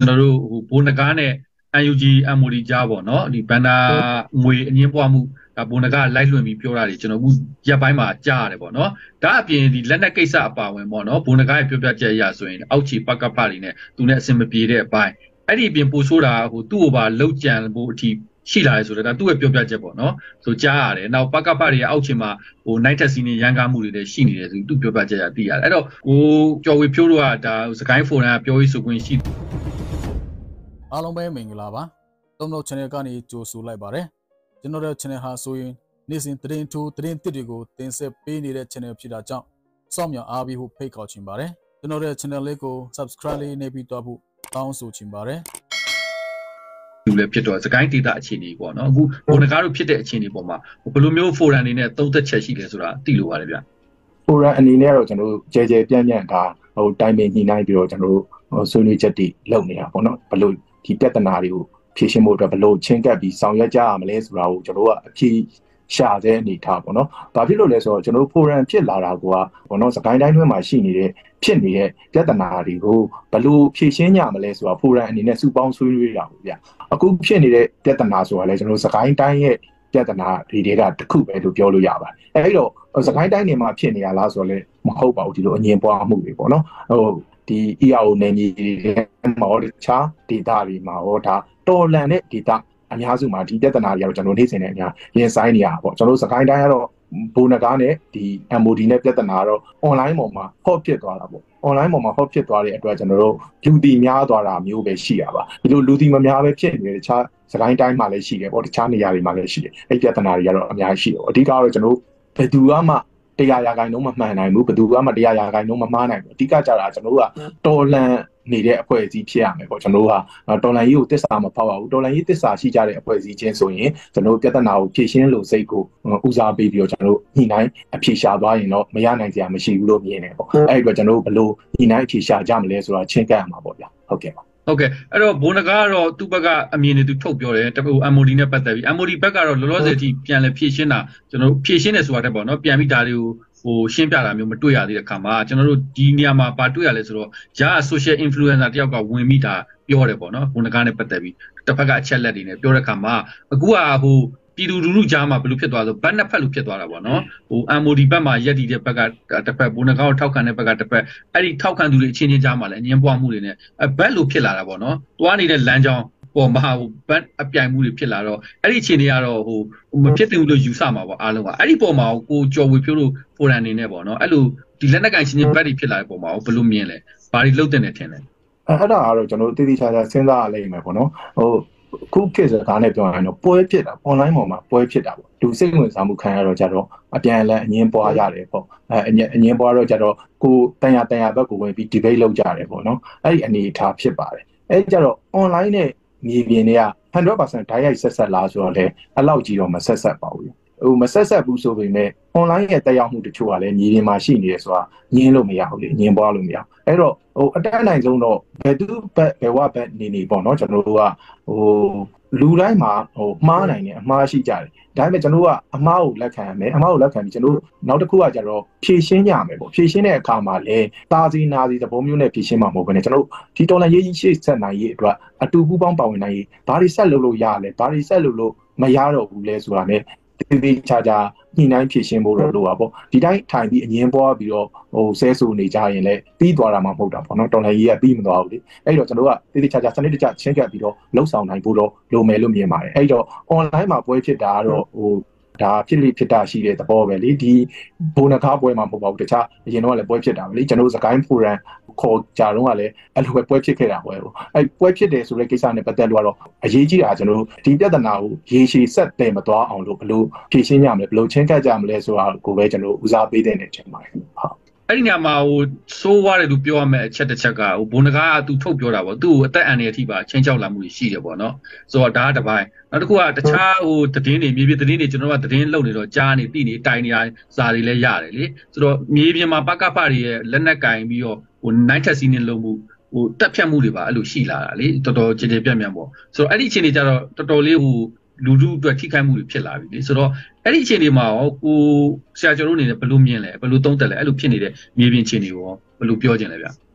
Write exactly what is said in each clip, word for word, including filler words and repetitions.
ကျွန်တော်တို့ဟိုဘိုးနဂါးနဲ့ အန် ယူ ဂျီ အမ် အို ဒီ ကြားပေါ့နော်ဒီဘန်နာငွေအငင်းပွားမှုဒါဘိုးနဂါးလိုက်လွှင့်ပြီးပြောတာတွေကျွန်တော်အခုရက်ပိုင်းမှာကြားရတယ်ပေါ့နော်ဒါအပြင်ဒီလက်နက်ကိစ္စအပါဝင်ပေါ့နော်ဘိုးနဂါးရဲ့ပြောပြချက်အရဆိုရင်အောက်ခြေပကဖတွေနဲ့သူနဲ့အဆင်မပြေတဲ့အပိုင်းအဲ့ဒီအပြင်ပို့ဆိုတာဟိုသူ့ကိုပါလှုပ်ကြံဖို့အထိရှိလာတယ်ဆိုတော့ဒါသူ့ရဲ့ပြောပြချက်ပေါ့နော်ဆိုကြားရတယ်နောက်ပကဖတွေရဲ့အောက်ခြေမှာဟို night taxi နဲ့ရန်ကားမှုတွေလည်းရှိနေတယ်ဆိုသူပြောပြချက်ရသိရတယ်အဲ့တော့ကိုကျော်ဝေဖြိုးတို့ကဒါစကိုင်းဖိုရမ်ကပြောရေးဆိုခွင့်ရှိအားလုံးပဲမင်္ဂလာပါသုံးတော့ channel ကနေကြိုဆိုလိုက်ပါတယ်ကျွန်တော်တို့ channel ဟာဆိုရင်နေ့စဉ်သတင်းထူးသတင်းသစ်တွေကိုတင်ဆက်ပေးနေတဲ့ channel ဖြစ်တာကြောင့်စောင့်မျှော်အားပေးဖို့ဖိတ်ခေါ်ချင်ပါတယ်ကျွန်တော်တို့ channel လေးကို subscribe လေးနှိပ်ပြီးတော့ဖို့တောင်းဆိုချင်ပါတယ်လူလည်းဖြစ်တော့စကိုင်းဒေတာအခြေအနေပေါ့နော်အခုဘုံနဂါးတို့ဖြစ်တဲ့အခြေအနေပေါ်မှာဘယ်လိုမျိုး forum အနေနဲ့သုံးသက်ချက်ရှိလဲဆိုတာသိလို့ပါတယ်ဗျ forum အနေနဲ့တော့ကျွန်တော်တို့ကြဲကြဲပြန့်ပြန့်ဒါဟိုတိုင်ပင်ညှိနှိုင်းပြီးတော့ကျွန်တော်တို့ဆွေးနွေးချက်တွေလုပ်နေတာပေါ့နော်ဘယ်လိုဒီပြဿနာတွေကိုဖြေရှင်းဖို့အတွက်ဘယ်လိုချင်းကပ်ပြီးဆောင်ရွက်ကြရမလဲဆိုတာကိုကျွန်တော်တို့ကအဖြေရှာတဲ့အနေထားပေါ့နော်။ဘာဖြစ်လို့လဲဆိုတော့ကျွန်တော်တို့ forum ဖြစ်လာတာကပေါ့နော်စကိုင်းတိုင်းတွင်းမှာရှိနေတဲ့ဖြစ်နေတဲ့ပြဿနာတွေကိုဘယ်လိုဖြေရှင်းကြမလဲဆိုတာ forum အနေနဲ့စုပေါင်းဆွေးနွေးတာပေါ့ဗျ။အခုဖြစ်နေတဲ့ပြဿနာဆိုတာလဲကျွန်တော်တို့စကိုင်းတိုင်းရဲ့ပြဿနာတွေတွေကတစ်ခုပဲလို့ပြောလို့ရပါတယ်။အဲဒီတော့စကိုင်းတိုင်းနေမှာဖြစ်နေရလားဆိုတော့လဲမဟုတ်ပါဘူးဒီလိုအငြင်းပွားမှုတွေပေါ့နော်။ဟိုဒီ E R O နယ်မြေတွေမှာဟောတခြားဒေတာတွေမှာဟောဒါတော်လန်တဲ့ဒေတာအများစုမှာဒီပြဿနာတွေကတော့ကျွန်တော်နေ့စဉ်နဲ့အများရင်ဆိုင်နေရတာပေါ့ကျွန်တော်တို့စကိုင်းတိုင်းကတော့ဘိုးနဂါးနဲ့ဒီ အမ် အို ဒီ နဲ့ပြဿနာကတော့ online ပေါ်မှာဟော့ဖြစ်သွားတာပေါ့ online ပေါ်မှာဟော့ဖြစ်သွားတဲ့အတွက်ကျွန်တော်တို့လူတီများသွားတာမျိုးပဲရှိရပါဒီလိုလူတီမများပဲဖြစ်နေတယ်တခြားစကိုင်းတိုင်းမှာလည်းရှိတယ်ပေါ့တခြားနေရာတွေမှာလည်းရှိတယ်အဲ့ပြဿနာတွေကတော့အများကြီးရှိတယ်ပေါ့အဓိကတော့ကျွန်တော်တို့ဘယ်သူမှတရားရာဂိုင်းလုံးမမှန်နိုင်ဘူးဘယ်သူမှတရားရာဂိုင်းလုံးမမှားနိုင်ဘူးအဓိကကြတာကျွန်တော်တို့ကတော်လန်နေတဲ့အဖွဲ့အစည်းဖြစ်ရမယ်ပေါ့ကျွန်တော်တို့ကတော်လန်ရေးကိုတစ္ဆာမဖောက်ရဘူးတော်လန်ရေးတစ္ဆာရှိကြတဲ့အဖွဲ့အစည်းချင်းဆိုရင်ကျွန်တော်တို့ပြဿနာကိုဖြေရှင်းလို့စိတ်ကိုဦးစားပေးပြီးတော့ကျွန်တော်တို့ညှိနှိုင်းအဖြေရှာသွားရင်တော့မရနိုင်စရာမရှိဘူးလို့မြင်တယ်ပေါ့အဲ့ဒီတော့ကျွန်တော်တို့ဘယ်လိုညှိနှိုင်းအဖြေရှာကြမလဲဆိုတာချင်းကပ်ရမှာပေါ့ဗျာဟုတ်ကဲ့ပါဟုတ်ကဲ့အဲ့တော့ဘိုးနဂါးကတော့သူ့ဘက်ကအမြင်တွေသူထုတ်ပြောတယ်တပူ အမ် အို ဒီ နဲ့ပတ်သက်ပြီး အမ် အို ဒီ ဘက်ကတော့လောလောဆယ်အထိပြန်လဲဖြေရှင်းတာကျွန်တော်တို့ဖြေရှင်းတယ်ဆိုတာတက်ပေါ့နော်ပြန်ပြီးဒါတွေကိုဟိုရှင်းပြတာမျိုးမတွေ့ရသေးတဲ့ခါမှာကျွန်တော်တို့ဒီနေရာမှာပါတွေ့ရလဲဆိုတော့ဂျာ social influencer တယောက်ကဝင်ပြီးဒါပြောတယ်ပေါ့နော်ဘုံနဂါးနဲ့ပတ်သက်ပြီးတစ်ဖက်ကအချက်လက်တွေနဲ့ပြောတဲ့ခါမှာအခုကဟိုပြည်သူလူထုကြားမှာဘယ်လိုဖြစ်သွားလဲဘတ်နှစ်ဖက်လိုဖြစ်သွားတာပေါ့နော်ဟို အမ် အို ဒီ ဘက်မှာရက်တီတဲ့ဘက်ကတစ်ဖက်ဘုံနဂါးကိုထောက်ခံတဲ့ဘက်ကတစ်ဖက်အဲ့ဒီထောက်ခံသူတွေအချင်းချင်းကြားမှာလည်းအငင်းပွားမှုတွေနဲ့အဘက်လိုဖြစ်လာတာပေါ့နော်တွားနေတဲ့လမ်းကြောင်းပေါ်မှာဟိုဘတ်အပြိုင်မှုတွေဖြစ်လာတော့အဲ့ဒီအခြေအနေကတော့ဟိုမဖြစ်သင့်ဘူးလို့ယူဆမှာပေါ့အားလုံးကအဲ့ဒီပေါ်မှာကိုကျော်ဝေဖြိုးလို့ဖိုရမ်အနေနဲ့ပေါ့နော်အဲ့လိုဒီလက်နက်ကန်ချင်းချင်းဘတ်တွေဖြစ်လာတဲ့ပုံမှာဘယ်လိုမြင်လဲဘာတွေလှုပ်တဲ့နေထင်လဲအဲ့ဒါကတော့ကျွန်တော်တို့တည်တည်ချာချာစဉ်းစားရလိမ့်မယ်ပေါ့နော်ဟိုခုခေတ်စကားနဲ့ပြောရရင်တော့ပွဲဖြစ်တာ online ပေါ်မှာပွဲဖြစ်တာပေါ့လူစိတ်ဝင်စားမှုခံရတော့ကြတော့အပြန်အလှန်အငင်းပွားရတယ်ပေါ့အဲအငင်းပွားတော့ကြတော့ကိုတန်ရတန်ရဘက်ကိုဝင်ပြီး debate လုပ်ကြတယ်ပေါ့နော်အဲ့ဒီအနေအထားဖြစ်ပါတယ်အဲ့ကြတော့ online နဲ့မြေပြင်တွေက one hundred percent ဓာတ်ရိုက်ဆက်ဆက်လားဆိုတော့လေအဲ့လောက်ကြီးတော့မဆက်ဆက်ပါဘူးဟိုမဆက်ဆက်ဘူးဆိုပေမဲ့ online ရဲ့တက်ရောက်မှုတချို့ကလည်းမြေပြင်မှာရှိနေတယ်ဆိုတာညင်းလို့မရဘူးလေညင်းပွားလို့မရဘူးအဲ့တော့ဟိုအတန်းနိုင်ဆုံးတော့ဘယ်သူဘက်ဘယ်ဝဘက်နေနေပေါ့နော်ကျွန်တော်တို့ကဟိုလူတိုင်းမှာဟိုမှားနိုင်တယ်အမှားရှိကြတယ်ဒါပေမဲ့ကျွန်တော်ကအမှားကိုလက်ခံရမယ်အမှားကိုလက်ခံပြီးကျွန်တော်နောက်တစ်ခုကကျတော့ဖြည့်ရှင်းကြမယ်ပေါ့ဖြည့်ရှင်းတဲ့အခါမှာလည်းတာစီနာစီသဘောမျိုးနဲ့ဖြည့်ရှင်းမှာမဟုတ်ဘဲနဲ့ကျွန်တော်ဒီတော်လန်ရေးကြီးရှေ့ဆက်နိုင်ရေးအတွက်အတူပူးပေါင်းပါဝင်နိုင်ရေးဘာတွေဆက်လုပ်လို့ရလဲဘာတွေဆက်လုပ်လို့မရတော့ဘူးလဲဆိုတာ ਨੇ တေးသေးချာချာညှိနှိုင်းဖြည့်ရှင်းဖို့တော့လိုပါပေါ့ဒီတိုင်းထိုင်ပြီးအငင်းပွားပြီးတော့ဟိုဆဲဆူနေကြရင်လည်းပြီးသွားတာမှမဟုတ်တာပေါ့နော်တော်လန်ကြီးကပြီးမသွားဘူးလေအဲ့တော့ကျွန်တော်ကတေးသေးချာချာစနစ်တကျချင်းကပ်ပြီးတော့လှုပ်ဆောင်နိုင်ဖို့တော့လိုမယ်လို့မြင်ပါတယ်အဲ့တော့ online မှာပွဲဖြစ်တာကတော့ဟိုဒါဖြစ်လိဖြစ်တာရှိတဲ့သဘောပဲလေဒီဘိုနဂါးပွဲမှာမဟုတ်ပါဘူးတခြားအရင်တော့လည်းပွဲဖြစ်တာပဲလေကျွန်တော်စကိုင်းဖိုရမ်ခေါ်ကြတော့ကလည်းအဲ့လိုပဲပွဲဖြစ်ခဲ့တာပွဲပေါ့အဲ့ပွဲဖြစ်တယ်ဆိုတဲ့ကိစ္စနဲ့ပတ်သက်လို့ကတော့အရေးကြီးတာကျွန်တော်ဒီပြဿနာကိုရေရှည်ဆက်တယ်မသွားအောင်လို့ဘယ်လိုဖြေရှင်းရမလဲဘယ်လိုချင်းကပ်ကြမလဲဆိုတာကိုပဲကျွန်တော်ဦးစားပေးတဲ့နေချိန်ပါတယ်ဟုတ်အဲ့ဒီညမှာဟိုဆိုးွားတယ်လို့ပြောရမယ့်အချက်တစ်ချက်ကဟိုဘုံနဂါးကသူထုတ်ပြောတာပေါ့သူ့ကိုအသက်အန္တရာယ်အထိပါချင်းချောက်လာမှုရှိတယ်ပေါ့နော်ဆိုတော့ဒါကတစ်ပိုင်းနောက်တစ်ခုကတခြားဟိုသတင်းတွေမြေပြင်သတင်းတွေကျွန်တော်ကသတင်းလုပ်နေတော့ကြားနေတိနေတိုင်နေရစာတွေလည်းရတယ်လေဆိုတော့မြေပြင်မှာပကဖတွေရဲ့လက်နက်ကင်ပြီးတော့ဟို night taxi နဲ့လုံမှုဟိုတက်ဖြတ်မှုတွေပါအဲ့လိုရှိလာတာလေတော်တော်ကြည်ကြည်ပြန့်ပြန့်ပေါ့ဆိုတော့အဲ့ဒီအချိန်တွေကျတော့တော်တော်လေးဟိုလူထုအတွက်ထိခိုက်မှုတွေဖြစ်လာပြီလေဆိုတော့အဲ့ဒီအချိန်တွေမှာရောကိုဆရာကျော်တို့အနေနဲ့ဘယ်လိုမြင်လဲဘယ်လိုသုံးသပ်လဲအဲ့လိုဖြစ်နေတဲ့မြေပြင်အခြေအနေကိုရောဘယ်လိုပြောချင်လဲဗျ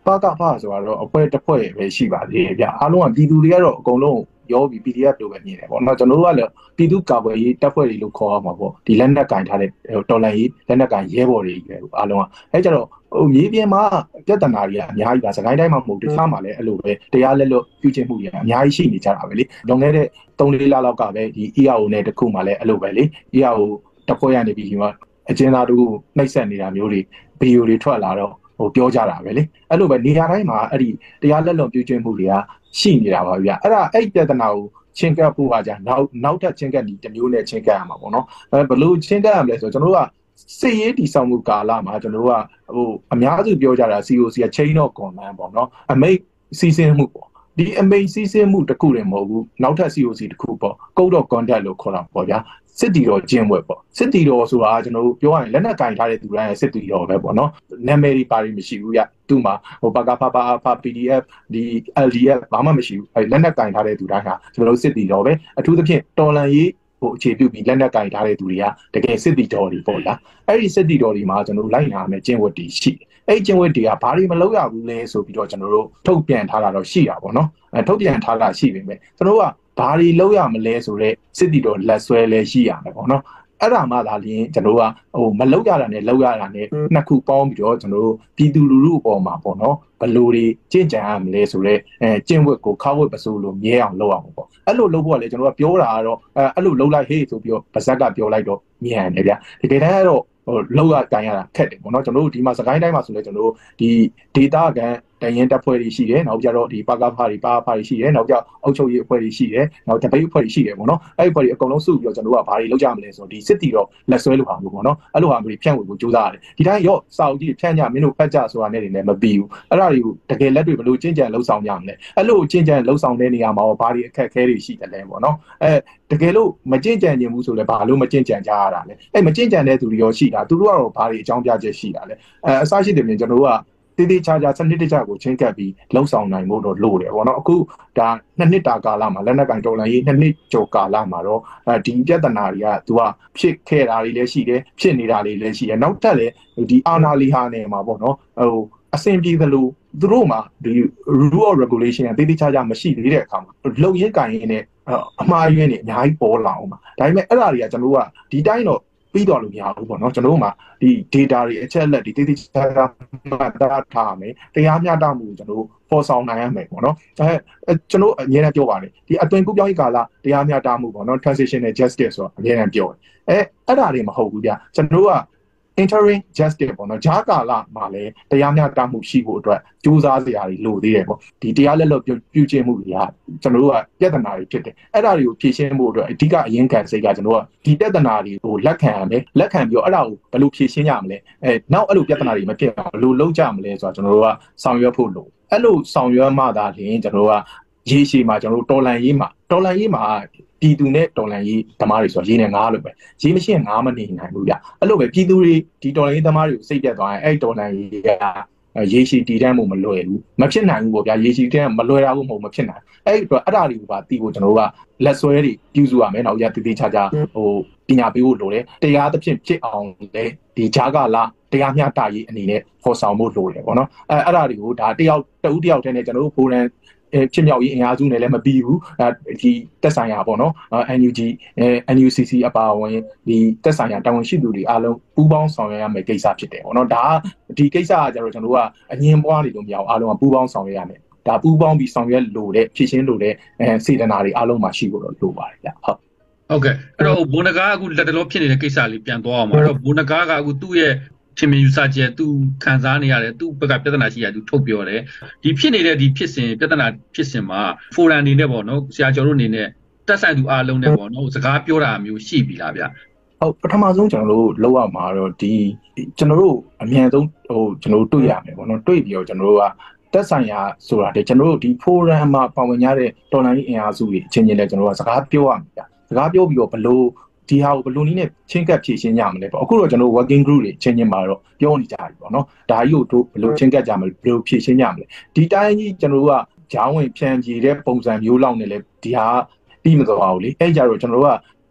ပါကဖဆိုတော့အဖွဲတစ်ဖွဲ့ပဲရှိပါသေးတယ်ဗျအားလုံးကပြည်သူတွေကတော့အကုန်လုံးရောပြီး P D F လို့ပဲမြင်တယ်ပေါ့နော်ကျွန်တော်တို့ကလည်းပြည်သူ့ကာကွယ်ရေးတပ်ဖွဲ့တွေလို့ခေါ်ရမှာပေါ့ဒီလက်နက်ကင်ထားတဲ့တော်လှန်ရေးလက်နက်ကင်ရဲဘော်တွေပဲအားလုံးကအဲကြတော့ဟိုမြေပြင်မှာပြဿနာတွေကအများကြီးပါစကိုင်းတိုင်းမှာမဟုတ်တခြားမှာလည်းအဲ့လိုပဲတရားလက်လွတ်ပြုကျင့်မှုတွေအများကြီးရှိနေကြတာပဲလေလွန်ခဲ့တဲ့သုံးလေးလလောက်ကပဲဒီ E R O နဲ့တခုမှလည်းအဲ့လိုပဲလေ E R O တပ်ဖွဲ့ရနေပြီးဒီမှာအကျဉ်းသားတို့နှိပ်စက်နေတာမျိုးတွေဗီဒီယိုတွေထွက်လာတော့ဟိုပြောကြတာပဲလေအဲ့လိုပဲနေရာတိုင်းမှာအဲ့ဒီတရားလက်လွတ်ပြုကျင့်မှုတွေကရှိနေတာပါဗျာအဲ့ဒါအဲ့ပြဿနာကိုချင်းကပ်ဖို့ကကြာနောက်နောက်ထပ်ချင်းကပ်ဒီတစ်မျိုးနဲ့ချင်းကပ်ရမှာပေါ့နော်အဲဘလို့ချင်းကပ်ရမလဲဆိုတော့ကျွန်တော်တို့ကစစ်ရေးတည်ဆောက်မှုကာလမှာကျွန်တော်တို့ကဟိုအများစုပြောကြတာ C O C က chain of command ပေါ့နော်အမိတ်စီးဆင်းမှုပေါ့ဒီအမိတ်စီးဆင်းမှုတစ်ခုတည်းမဟုတ်ဘူးနောက်ထပ် C O C တစ်ခုပေါ့ code of conduct လို့ခေါ်တာပေါ့ဗျာစစ်တီတော်ကျင်းဝက်ပေါ့စစ်တီတော်ဆိုတာကျွန်တော်တို့ပြောရရင်လက်နက်ကင်ထားတဲ့သူတိုင်းစစ်တီတော်ပဲပေါ့နော်နာမည်တွေပါရီမရှိဘူးရသူ့မှာဟိုပါကဖပါဖ P D F ဒီ L D F ဘာမှမရှိဘူးအဲလက်နက်ကင်ထားတဲ့သူတိုင်းဟာကျွန်တော်တို့စစ်တီတော်ပဲအထူးသဖြင့်တော်လန်ရေးဟိုအခြေပြုပြီးလက်နက်ကင်ထားတဲ့သူတွေကတကယ်စစ်တီတော်တွေပေါ့လားအဲ့ဒီစစ်တီတော်တွေမှာကျွန်တော်တို့လိုက်နာမယ်ကျင့်ဝတ်တွေရှိတယ်အဲ့ဒီကျင့်ဝတ်တွေကဘာတွေမလုပ်ရဘူးလဲဆိုပြီးတော့ကျွန်တော်တို့ထုတ်ပြန်ထားတာတော့ရှိတာပေါ့နော်အဲထုတ်ပြန်ထားတာရှိပေမဲ့ကျွန်တော်တို့ကဘာတွေလုပ်ရမလဲဆိုတော့စစ်တီတော်လက်ဆွဲလဲရှိရမယ်ပေါ့နော်အဲ့ဒါမှသာလျှင်ကျွန်တော်တို့ကဟိုမလုပ်ရတာနဲ့လုပ်ရတာနဲ့နှစ်ခုပေါင်းပြီးတော့ကျွန်တော်တို့ပြည်သူလူထုအပေါ်မှာပေါ့နော်ဘယ်လိုတွေကြင်ကြံရမလဲဆိုတော့အဲကျင့်ဝတ်ကိုခါဝတ်ပစိုးလို့မြဲအောင်လုပ်အောင်ပေါ့အဲ့လိုလုပ်ဖို့ကလေကျွန်တော်တို့ကပြောတာကတော့အဲအဲ့လိုလုပ်လိုက်ဟေးဆိုပြီးတော့ဗဇက်ကပြောလိုက်တော့မြန်တယ်ဗျတကယ်တမ်းကတော့ဟိုလောက်ရကန်ရတာခက်တယ်ပေါ့နော်ကျွန်တော်တို့ဒီမှာစကိုင်းတိုင်းမှာဆိုလဲကျွန်တော်တို့ဒီ data ကန်တရင်တပ်ဖွဲ့တွေရှိတယ်နောက်ကြတော့ဒီပါကဖာတွေပါဖာတွေရှိတယ်နောက်ကြအုပ်ချုပ်ရေးအဖွဲ့တွေရှိတယ်နောက်တပိတ်အဖွဲ့တွေရှိတယ်ပေါ့နော်အဲ့ဒီအဖွဲ့တွေအကုန်လုံးစုပြီးတော့ကျွန်တော်တို့ကဘာတွေလုပ်ကြမလဲဆိုတော့ဒီစစ်တီတော့လက်ဆွဲလို့ဟာမျိုးပေါ့နော်အဲ့လိုဟာမျိုးတွေဖြန့်ဝေဖို့ကြိုးစားရတယ်ဒီတိုင်းရော့စာအုပ်ကြီးဖြန့်ကြမင်းတို့ဖတ်ကြဆိုတာနဲ့တွေလည်းမပြီးဘူးအဲ့ဒါတွေကိုတကယ်လက်တွေဘယ်လိုကျင့်ကြံလှုပ်ဆောင်ကြမလဲအဲ့လိုကျင့်ကြံလှုပ်ဆောင်တဲ့နေရာမှာဘာတွေအခက်အခဲတွေရှိတယ်လဲပေါ့နော်အဲတကယ်လို့မကျင့်ကြံခြင်းဘူးဆိုလဲဘာလို့မကျင့်ကြံကြရတာလဲအဲ့မကျင့်ကြံတဲ့သူတွေရောရှိတာသူတို့ကတော့ဘာတွေအကြောင်းပြချက်ရှိတာလဲအဲအစရှိတယ်ပြင်ကျွန်တော်တို့ကတေးသေးချာချာစနစ်တကျကိုချင်းကပ်ပြီးလှုပ်ဆောင်နိုင်ဖို့တော့လိုတယ်ပေါ့နော်အခုဒါနှစ်နှစ်တာကာလမှာလက်နက်ကင်တော်လှန်ရေးနှစ်နှစ်ကျော်ကာလမှာတော့အဲဒီပြဿနာတွေကသူကဖြစ်ခဲ့တာတွေလည်းရှိတယ်ဖြစ်နေတာတွေလည်းရှိတယ်နောက်ထပ်လည်းဒီအာနာလီဟာနယ်မှာပေါ့နော်ဟိုအဆင်ပြေသလိုသူတို့မှာဒီ rule of regulation ကတေးသေးချာချာမရှိသေးတဲ့အခါမှာလှုပ်ရင်းကင်ရင်းနဲ့အမှားယွင်းတွေအများကြီးပေါ်လာအောင်ပါဒါပေမဲ့အဲ့ဒါတွေကကျွန်တော်တို့ကဒီတိုင်းတော့ပြီးတော့လို့မရဘူးပေါ့နော်ကျွန်တော်တို့မှာဒီ data တွေအချက်အလက်တွေတိတိကျကျမှတ်သားထားမယ်တရားမျှတမှုကိုကျွန်တော်တို့ပေါ်ဆောင်နိုင်ရမယ်ပေါ့နော်အဲကျွန်တော်အများနဲ့ပြောပါတယ်ဒီအသွင်ကူးပြောင်းရေးကာလတရားမျှတမှုပေါ့နော် transitional justice ဆိုတာအများနဲ့ပြောတယ်အဲအဲ့ဒါတွေမဟုတ်ဘူးဗျကျွန်တော်တို့က interim justice ပေါ့နော်ဂျာကာလမှာလည်းတရားမျှတမှုရှိဖို့အတွက်ကြိုးစားစရာတွေလိုသေးတယ်ပေါ့ဒီတရားလက်လွတ်ပြုကျင့်မှုတွေကကျွန်တော်တို့ကပြဿနာတွေဖြစ်တယ်အဲ့ဒါတွေကိုဖြေရှင်းဖို့အတွက်အဓိကအရင်ခံစိတ်ကကျွန်တော်တို့ကဒီပြဿနာတွေကိုလက်ခံရမယ်လက်ခံပြီးတော့အဲ့ဒါကိုဘယ်လိုဖြေရှင်းရမလဲအဲနောက်အဲ့လိုပြဿနာတွေမဖြစ်အောင်ဘယ်လိုလုပ်ကြမလဲဆိုတာကျွန်တော်တို့ကဆောင်ရွက်ဖို့လိုအဲ့လိုဆောင်ရွက်မှသာလျှင်ကျွန်တော်တို့ကရေရှည်မှာကျွန်တော်တို့တော်လန်ရေးမှာတော်လန်ရေးမှာပြည်သူနဲ့တော်လန်ရေးသမားတွေဆိုရေနဲ့ငါးလို့ပဲရေမရှိရင်ငါးမနေနိုင်ဘူးဗျအဲ့လိုပဲပြည်သူတွေဒီတော်လန်ရေးသမားတွေကိုစိတ်ပြတ်သွားရင်အဲ့တော်လန်ရေးကရေရှည်တည်တံ့မှုမလွယ်ဘူးမဖြစ်နိုင်ဘူးပေါ့ဗျာရေရှည်တည်မလွယ်တာဘူးမဟုတ်မဖြစ်နိုင်အဲ့ဒီတော့အဲ့ဒါတွေကိုပါတီးဖို့ကျွန်တော်တို့ကလက်ဆွဲတွေပြုစုရမယ်နောက်ရတည်တည်ချာချာဟိုပညာပေးဖို့လိုတယ်တရားသဖြင့်ဖြစ်အောင်လေဒီဂျာကလာတရားမျှတရေးအနေနဲ့ဖော်ဆောင်ဖို့လိုတယ်ပေါ့နော်အဲအဲ့ဒါတွေကိုဒါတယောက်တဦးတယောက်တည်းနဲ့ကျွန်တော်တို့ဖိုရန်ဖြစ်မြောက်ရေးအင်အားစုနဲ့လည်းမပြီးဘူးဒီတက်ဆိုင်ရာပေါ့နော် N U G N U C C အပါအဝင်ဒီတက်ဆိုင်ရာတာဝန်ရှိသူတွေအားလုံးပူးပေါင်းဆောင်ရွက်ရမယ့်ကိစ္စဖြစ်တယ်ပေါ့နော်ဒါဒီကိစ္စကကျတော့ကျွန်တော်တို့ကအငြင်းပွားနေလို့မရအောင်အားလုံးကပူးပေါင်းဆောင်ရွက်ရမယ်ဒါပူးပေါင်းပြီးဆောင်ရွက်လို့တဲ့ဖြစ်ရှင်းလို့တဲ့စေတနာတွေအားလုံးမှာရှိဖို့တော့လိုပါတယ်ဗျဟုတ်ဟုတ်ကဲ့အဲ့တော့ဘုံနဂါအခုလက်တလောဖြစ်နေတဲ့ကိစ္စလေးပြန်သွားအောင်ပါအဲ့တော့ဘုံနဂါကအခုသူ့ရဲ့ထင်မြင်ယူဆချက်သူခံစားနေရတယ်သူဘက်ကပြဿနာရှိရသူထုတ်ပြောတယ်ဒီဖြစ်နေတဲ့ဒီဖြစ်စဉ်ပြဿနာဖြစ်စဉ်မှာဖိုရမ်အနေနဲ့ပေါ့နော်ဆရာကျော်တို့အနေနဲ့တက်ဆိုင်သူအားလုံးနဲ့ပေါ့နော်စကားပြောတာမျိုးရှိပြီလားဗျဟုတ်ပထမဆုံးကျွန်တော်တို့လောက်ရမှာတော့ဒီကျွန်တော်တို့အမြန်ဆုံးဟိုကျွန်တော်တို့တွေ့ရမယ်ပေါ့နော်တွေ့ပြီးတော့ကျွန်တော်တို့ကတက်ဆိုင်ရာဆိုတာတဲ့ကျွန်တော်တို့ဒီဖိုရမ်မှာပါဝင်ရတဲ့တော်လိုင်းအင်အားစုတွေအချင်းချင်းလဲကျွန်တော်တို့ကစကားပြောရမှာစကားပြောပြီးတော့ဘလို့ဒီဟာကိုဘယ်လိုနည်းနဲ့ချင်းကပ်ဖြည့်ရှင်းကြမလဲပေါ့အခုတော့ကျွန်တော် working group တွေချင်းချင်းမှာတော့ပြောနေကြပြီပေါ့နော်ဒါကြီးကိုတို့ဘယ်လိုချင်းကပ်ကြမလဲဘယ်လိုဖြည့်ရှင်းကြမလဲဒီတိုင်းကြီးကျွန်တော်တို့ကဂျောင်းဝင်ဖြန့်ကြည့်တဲ့ပုံစံမျိုးလောက်နဲ့လဲဒီဟာပြီးမသွားဘူးလေအဲ့ကြတော့ကျွန်တော်တို့က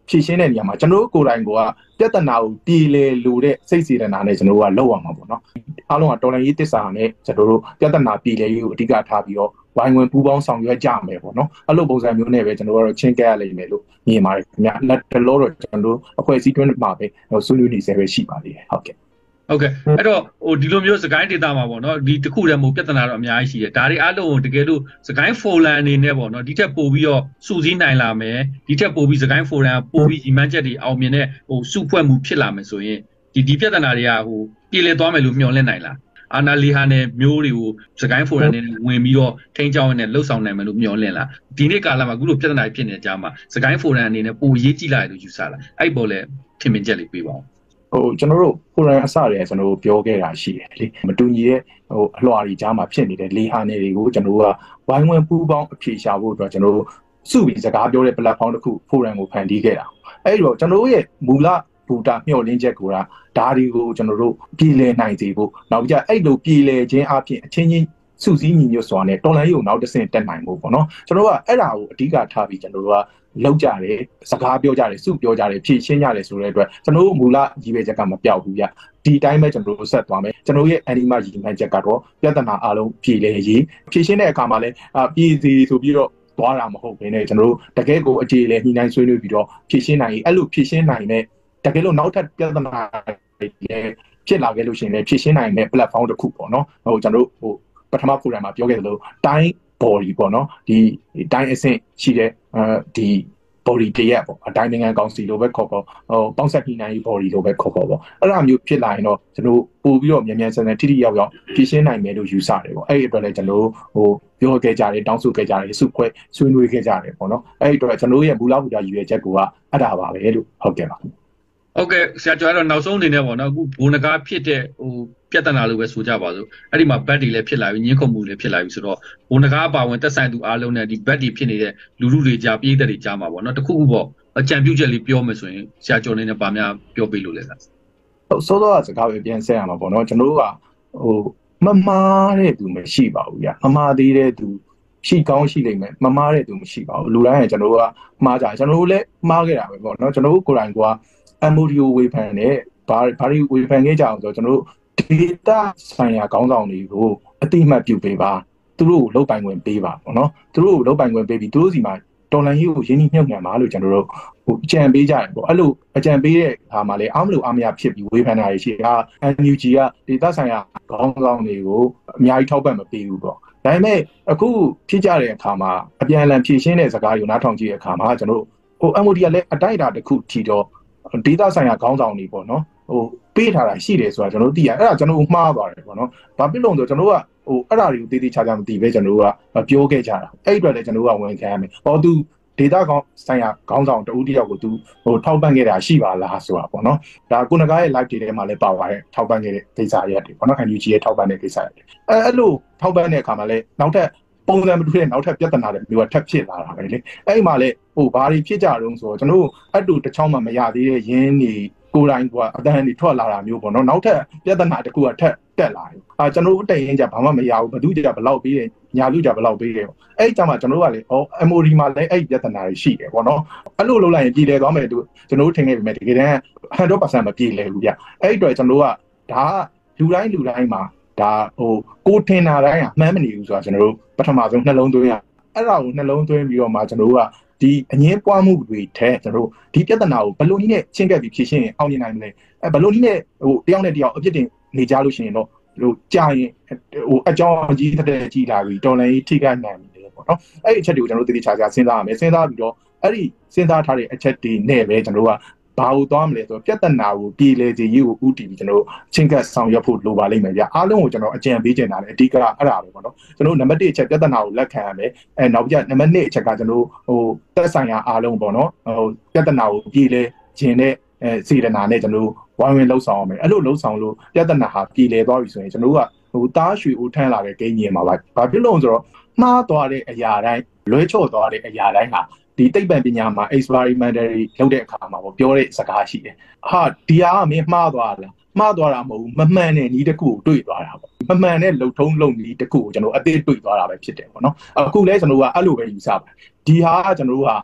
ဖြည့်ရှင်းတဲ့နေရာမှာကျွန်တော်တို့ကိုယ်တိုင်ကပြဿနာကိုပြည်လေလူတဲ့စိတ်စေတနာနဲ့ကျွန်တော်တို့ကလောက်အောင်မှာပေါ့နော်အားလုံးကတော်လှန်ရေးတစ္ဆာနဲ့ကျွန်တော်တို့ပြဿနာပြည်လေရေးကိုအဓိကထားပြီးတော့ဝိုင်းဝန်းပူးပေါင်းဆောင်ရွက်ကြမယ်ပေါ့နော်အဲ့လိုပုံစံမျိုးနဲ့ပဲကျွန်တော်တို့ကတော့ချင်းကဲရလိမ့်မယ်လို့မြင်ပါတယ်ခင်ဗျလက်တလို့တော့ကျွန်တော်တို့အဖွဲ့အစည်းတွင်းမှာပဲဆွေးနွေးနေဆဲပဲရှိပါသေးတယ်ဟုတ်ကဲ့ဟုတ်ကဲ့အဲ့တော့ဟိုဒီလိုမျိုးစကိုင်းဒေတာမှာပေါ့နော်ဒီတစ်ခုတည်းမို့ပြဿနာတော့အများကြီးရှိတယ်ဒါတွေအားလုံးကိုတကယ်လို့စကိုင်းဖိုလန်အနေနဲ့ပေါ့နော်ဒီထက်ပိုပြီးတော့စုစည်းနိုင်လာမယ်ဒီထက်ပိုပြီးစကိုင်းဖိုလန်ပိုပြီးညီမချက်တွေအောင်မြင်တဲ့ဟိုစုဖွဲ့မှုဖြစ်လာမယ်ဆိုရင်ဒီဒီပြဿနာတွေကဟိုပြည်လည်သွားမယ်လို့မျှော်လင့်နိုင်လားအာနာလီဟာနဲ့မျိုးတွေကိုစကိုင်းဖိုရန်နဲ့ဝင်ပြီးတော့ထိန်းချောင်းနဲ့လှုပ်ဆောင်နိုင်မယ်လို့မျှော်လင့်လားဒီနေ့ကာလမှာအခုလိုပြဿနာဖြစ်နေကြမှာစကိုင်းဖိုရန်အနေနဲ့ပိုရေးကြည့်လိုက်လို့ယူဆလာအဲ့ပေါ်လဲထင်မြင်ချက်လေးပေးပါဦးဟိုကျွန်တော်တို့ဖိုရန်အစတွေကျွန်တော်တို့ပြောခဲ့တာရှိတယ်လေမတူညီတဲ့ဟိုအလွှာတွေကြားမှာဖြစ်နေတဲ့လေဟာနယ်တွေကိုကျွန်တော်တို့ကဝိုင်းဝန်းပူးပေါင်းအဖြေရှာဖို့အတွက်ကျွန်တော်တို့စုပြီးစကားပြောတဲ့ platform တစ်ခုဖိုရန်ကိုဖန်တီးခဲ့တာအဲ့ဒီတော့ကျွန်တော်တို့ရဲ့မူလဘူတာမျှော်လင့်ချက်ကဒါတွေကိုကျွန်တော်တို့ပြည်လည်နိုင်စေဖို့နောက်ကြအဲ့လိုပြည်လည်ခြင်းအပြင်အချင်းချင်းစုစည်းညီညွတ်စွာနဲ့တော်လှန်ရေးကိုနောက်တစ်ဆင့်တက်နိုင်ဖို့ပေါ့နော်ကျွန်တော်တို့ကအဲ့ဒါကိုအဓိကထားပြီးကျွန်တော်တို့ကလောက်ကြတယ်စကားပြောကြတယ်စုပြောကြတယ်ဖြည့်ရှင်းကြတယ်ဆိုတဲ့အတွက်ကျွန်တော်တို့မူလရည်ရွယ်ချက်ကမပြောက်ဘူးဗျဒီတိုင်းပဲကျွန်တော်တို့ဆက်သွားမယ်ကျွန်တော်ရဲ့အန်ဒီမာရည်မှန်းချက်ကတော့ပြဿနာအလုံးပြည်လည်ရေးဖြည့်ရှင်းတဲ့အခါမှာလည်းပြည်စီဆိုပြီးတော့သွားတာမဟုတ်ဘဲနဲ့ကျွန်တော်တို့တကယ်ကိုအခြေလေညှိနှိုင်းဆွေးနွေးပြီးတော့ဖြည့်ရှင်းနိုင်ရင်အဲ့လိုဖြည့်ရှင်းနိုင်တဲ့တကယ်လို့နောက်ထပ်ပြဿနာတွေဖြစ်လာခဲ့လို့ရှိရင်လည်းဖြည့်ရှင်းနိုင်တဲ့ platform တစ်ခုပေါ့နော်ဟိုကျွန်တော်တို့ဟိုပထမ program မှာပြောခဲ့သလိုတိုင်း body ပေါ့နော်ဒီတိုင်းအဆင့်ရှိတဲ့အဲဒီ body တရက်ပေါ့အတိုင်းနိုင်ငံကောင်စီလိုပဲခေါ်ခေါ်ဟိုပေါင်းဆက်ပြီးနိုင် body လိုပဲခေါ်ခေါ်ပေါ့အဲ့လိုမျိုးဖြစ်လာရင်တော့ကျွန်တော်ပို့ပြီးတော့မြန်မြန်ဆန်ဆန်ထိထိရောက်ရောက်ဖြည့်ရှင်းနိုင်မယ်လို့ယူဆတယ်ပေါ့အဲ့ဒီအတွက်လည်းကျွန်တော်ဟိုပြောခဲ့ကြတယ်တောင်းဆိုခဲ့ကြတယ်စုဖွဲ့ဆွေးနွေးခဲ့ကြတယ်ပေါ့နော်အဲ့ဒီအတွက်ကျွန်တော်ရဲ့မူလမူလရည်ရွယ်ချက်ကအဲ့ဒါပါပဲလို့ဟုတ်ကဲ့ပါဟုတ်ကဲ့ဆရာကျော်ကတော့နောက်ဆုံးအနေနဲ့ပေါ့နော်အခုဘုံနဂါဖြစ်တဲ့ဟိုပြဿနာလို့ပဲဆိုကြပါစို့အဲ့ဒီမှာဘက်တွေလည်းဖြစ်လာပြီးညှင်းခုန်မှုလည်းဖြစ်လာပြီးဆိုတော့ဘုံနဂါအပါဝင်သက်ဆိုင်သူအားလုံးနဲ့ဒီဘက်တွေဖြစ်နေတဲ့လူလူတွေကြားပြည်သက်တွေကြားမှာပေါ့နော်တခုခုပေါ့အကြံပြုချက်လေးပြောမယ်ဆိုရင်ဆရာကျော်နေနဲ့ဗာများပြောပေးလို့လဲဆရာဟုတ်ဆိုတော့စကားပဲပြန်ဆက်ရမှာပေါ့နော်ကျွန်တော်တို့ကဟိုမမားတဲ့သူမရှိပါဘူးဗျမမားသေးတဲ့သူရှိကောင်းရှိလိမ့်မယ်မမားတဲ့သူမရှိပါဘူးလူတိုင်းကကျွန်တော်တို့ကမှားကြကျွန်တော်တို့လည်းမှားခဲ့တာပဲပေါ့နော်ကျွန်တော်တို့ကိုယ်တိုင်ကM O D O ဝေဖန်နဲ့ဘာဘာတွေဝေဖန်ခဲ့ကြအောင်ဆိုတော့ကျွန်တော်တို့ data ဆိုင်ရာခေါင်းဆောင်တွေကိုအတိအမှတ်ပြုပေးပါသူတို့ကိုလောက်ပိုင်ခွင့်ပေးပါပေါ့နော်သူတို့ကိုလောက်ပိုင်ခွင့်ပေးပြီးသူတို့စီမှာတော်လှန်ရေးကိုရင်းနှီးမြှုပ်နှံပါလို့ကျွန်တော်တို့ဟိုအကြံပေးကြတယ်ပေါ့အဲ့လိုအကြံပေးတဲ့အခါမှာလည်းအားမလို့အားမရဖြစ်ပြီးဝေဖန်တာတွေရှိတာ N U G က data ဆိုင်ရာခေါင်းဆောင်တွေကိုအများကြီးထောက်ပံ့မပေးဘူးပေါ့ဒါပေမဲ့အခုဖြစ်ကြတဲ့အခါမှာအပြန်အလှန်ဖြည့်ရှင်းတဲ့စကားတွေကိုနားထောင်ကြည့်တဲ့အခါမှာကျွန်တော်တို့ဟို M O D ကလည်းအတိုက်အတာတစ်ခုထီတော့ဒေတာဆိုင်ရာခေါင်းဆောင်တွေပေါ့နော်ဟိုပေးထားတာရှိတယ်ဆိုတာကျွန်တော်တို့သိရအဲ့ဒါကျွန်တော်တို့မှားပါတယ်ပေါ့နော်ဘာဖြစ်လို့လဲဆိုတော့ကျွန်တော်တို့ကဟိုအဲ့ဒါတွေကိုတည်တည်ချာချာမသိပဲကျွန်တော်တို့ကပြောခဲ့ကြတာအဲ့အတွက်လည်းကျွန်တော်တို့ကဝန်ခံရမယ်ဟောသူဒေတာကောင်ဆိုင်ရာခေါင်းဆောင်တဦးတယောက်ကိုသူဟိုထောက်ပံ့ခဲ့တာရှိပါလားဆိုတာပေါ့နော်ဒါကိုနဂါရဲ့ live တွေထဲမှာလည်းပါပါတယ်ထောက်ပံ့ခဲ့တဲ့ကိစ္စရက်တွေပေါ့နော် N U G ရဲ့ထောက်ပံ့တဲ့ကိစ္စရက်တွေအဲအဲ့လိုထောက်ပံ့တဲ့အခါမှာလည်းနောက်ထပ်ပုံစံမတူတဲ့နောက်ထပ်ပြဿနာတွေမျိုးကထပ်ဖြစ်လာတာပဲလေအဲ့ဒီမှာလေဟိုဘာတွေဖြစ်ကြတော့ဆိုတော့ကျွန်တော်တို့အတူတစ်ချောင်းမှမရသေးတဲ့ရင်းနေကိုယ်တိုင်ကအတန်းတွေထွက်လာတာမျိုးပေါ့နော်နောက်ထပ်ပြဿနာတစ်ခုကထပ်တက်လာတယ်အာကျွန်တော်တို့တက်ရင်ကြဘာမှမရဘူးဘသူကြဘလောက်ပေးတယ်ညာလူကြဘလောက်ပေးတယ်ပေါ့အဲ့ဒီကြမှာကျွန်တော်တို့ကလေဟော M O D မှာလည်းအဲ့ဒီပြဿနာတွေရှိတယ်ပေါ့နော်အဲ့လိုလုပ်လိုက်ရင်ပြည်လဲသွားမယ်သူကျွန်တော်တို့ထင်ခဲ့ပြီမဲ့တကယ်တမ်း one hundred percent မပြည်လဲဘူးဗျအဲ့ဒီတော့ကျွန်တော်တို့ကဒါကလူတိုင်းလူတိုင်းမှာဒါဟိုကိုထင်တာတိုင်းအမှန်မနေဘူးဆိုတာကျွန်တော်တို့ပထမဆုံးနှလုံးသွင်းရအဲ့ဒါကိုနှလုံးသွင်းပြီးတော့မှကျွန်တော်တို့ကဒီအငင်းပွားမှုတွေထဲကျွန်တော်တို့ဒီပြဿနာကိုဘယ်လိုနည်းနဲ့ချင်းကပ်ပြီးဖြေရှင်းရင်အောင်မြင်နိုင်မလဲအဲဘယ်လိုနည်းနဲ့ဟိုတယောက်နဲ့တယောက်အပြစ်တင်နေကြလို့ရှိရင်တော့ဟိုကြာရင်ဟိုအကြောင်းကြီးတဲ့ကြီးလာပြီးတော်လည်းထိခိုက်နိုင်တယ်ပေါ့နော်အဲ့ဒီအချက်တွေကိုကျွန်တော်တို့တတိချာချာစဉ်းစားရမယ်စဉ်းစားပြီးတော့အဲ့ဒီစဉ်းစားထားတဲ့အချက်တွေနဲ့ပဲကျွန်တော်တို့ကဘာလို့သွားမလဲဆိုတော့ပြဿနာကိုပြည်လေစီရေးကိုဥတီပြီးကျွန်တော်ချင်းကပ်ဆောင်ရွက်ဖို့လိုပါလိမ့်မယ်ဗျအားလုံးကိုကျွန်တော်အကြံပေးချင်တာလေအဓိကအဲ့ဒါပဲပေါ့နော်ကျွန်တော်နံပါတ်oneအချက်ပြဿနာကိုလက်ခံရမယ်အဲနောက်ပြနံပါတ်twoအချက်ကကျွန်တော်ဟိုသက်ဆိုင်ရာအားလုံးပေါ့နော်ဟိုပြဿနာကိုပြည်လေခြင်းတဲ့အဲစေတနာနဲ့ကျွန်တော်ဝိုင်းဝန်းလှုပ်ဆောင်ရမယ်အဲ့လိုလှုပ်ဆောင်လို့ပြဿနာဟာပြည်လေသွားပြီဆိုရင်ကျွန်တော်ကဟိုတားရွှေဦးထမ်းလာတဲ့ဂိမ်းကြီးမှာပါဘာဖြစ်လို့ဆိုတော့မှားသွားတဲ့အရာတိုင်းလွဲချော့သွားတဲ့အရာတိုင်းဟာဒီသိပ္ပံပညာမှာ experimentary လုပ်တဲ့အခါမှာပေါ့ပြောတဲ့စကားရှိတယ်ဟာဒီဟာကမင်းမှားသွားလားမှားသွားတာမဟုတ်ဘူးမမှန်တဲ့နည်းတစ်ခုကိုတွေ့သွားတာပေါ့မမှန်တဲ့လုံထုံးလုံနည်းတစ်ခုကိုကျွန်တော်အသေးတွေ့သွားတာပဲဖြစ်တယ်ပေါ့နော်အခုလဲကျွန်တော်ကအဲ့လိုပဲယူဆပါတယ်ဒီဟာကကျွန်တော်တို့က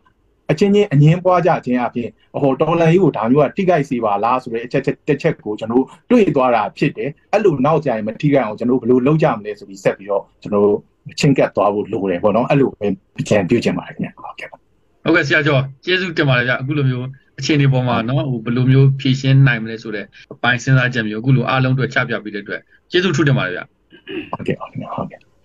အချင်းချင်းအငင်းပွားကြခြင်းအပြင်ဟိုတော်လန်ကြီးကိုဒါမျိုးကထိခိုက်စေပါလားဆိုတဲ့အချက်တစ်ချက်ကိုကျွန်တော်တွေ့သွားတာဖြစ်တယ်အဲ့လိုနောက်ကြရင်မထိခိုက်အောင်ကျွန်တော်ဘယ်လိုလုပ်ကြမလဲဆိုပြီးဆက်ပြီးတော့ကျွန်တော်ချင်းကပ်သွားဖို့လိုတယ်ပေါ့နော်အဲ့လိုပဲပြန်ပြုကျင်ပါတယ်ခင်ဗျဟုတ်ကဲ့ဟုတ်ကဲ့ဆရာကျော်ကျေးဇူးတင်ပါတယ်ဗျအခုလိုမျိုးအခြေအနေပေါ်မှာနော်ဟိုဘယ်လိုမျိုးဖြည့်ရှင်းနိုင်မလဲဆိုတဲ့အပိုင်းစဉ်းစားချက်မျိုးအခုလိုအားလုံးအတွက်ချပြပေးတဲ့အတွက်ကျေးဇူးထူးတင်ပါတယ်ဗျဟုတ်ကဲ့ဟုတ်ကဲ့ဟုတ်ကဲ့